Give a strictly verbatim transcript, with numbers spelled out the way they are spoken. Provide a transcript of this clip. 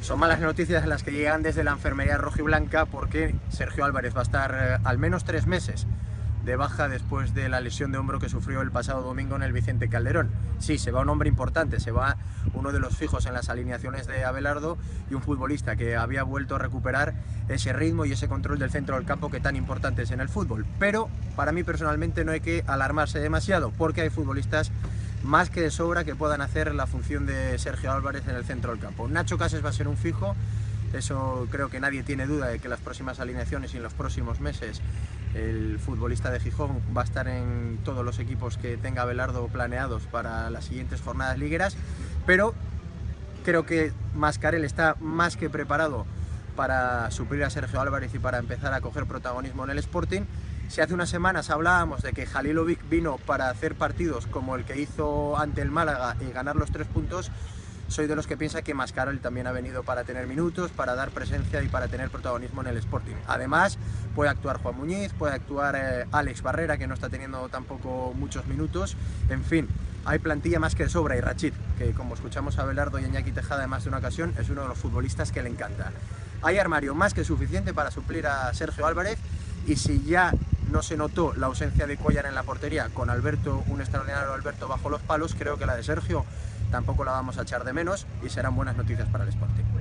Son malas noticias las que llegan desde la enfermería rojiblanca, porque Sergio Álvarez va a estar eh, al menos tres meses de baja después de la lesión de hombro que sufrió el pasado domingo en el Vicente Calderón. Sí, se va un hombre importante, se va uno de los fijos en las alineaciones de Abelardo y un futbolista que había vuelto a recuperar ese ritmo y ese control del centro del campo que tan importante es en el fútbol. Pero para mí personalmente no hay que alarmarse demasiado, porque hay futbolistas más que de sobra que puedan hacer la función de Sergio Álvarez en el centro del campo. Nacho Cases va a ser un fijo, eso creo que nadie tiene duda de que en las próximas alineaciones y en los próximos meses el futbolista de Gijón va a estar en todos los equipos que tenga Abelardo planeados para las siguientes jornadas ligueras, pero creo que Mascarell está más que preparado para suplir a Sergio Álvarez y para empezar a coger protagonismo en el Sporting. Si hace unas semanas hablábamos de que Halilovic vino para hacer partidos como el que hizo ante el Málaga y ganar los tres puntos, soy de los que piensa que Mascarell también ha venido para tener minutos, para dar presencia y para tener protagonismo en el Sporting. Además, puede actuar Juan Muñiz, puede actuar eh, Alex Barrera, que no está teniendo tampoco muchos minutos. En fin, hay plantilla más que de sobra, y Rachid, que como escuchamos a Abelardo y a Iñaki Tejada en más de una ocasión, es uno de los futbolistas que le encanta. Hay armario más que suficiente para suplir a Sergio Álvarez, y si ya no se notó la ausencia de Cuéllar en la portería, con Alberto, un extraordinario Alberto bajo los palos, creo que la de Sergio tampoco la vamos a echar de menos y serán buenas noticias para el Sporting.